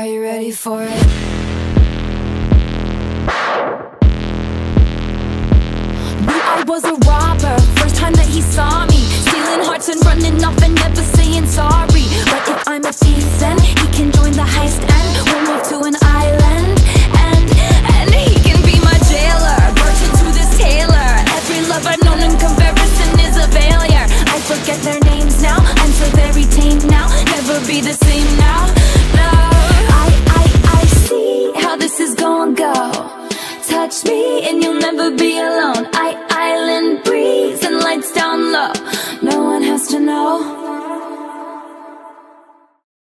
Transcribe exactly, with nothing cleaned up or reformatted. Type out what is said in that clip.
you ready for it? Knew I was a robber, first time that he saw me, stealing hearts and running off and never saying sorry. But if I'm a thief then he can join the heist and we'll move to an island. And, and he can be my jailer, merchant to this tailor. Every love I've known in comparison is a failure. I forget their names now, I'm so very tame now. Never be the same now, no. I, I, I see how this is gonna go. Touch me and you'll never be alone. I, island breeze and lights down low. No one has to know.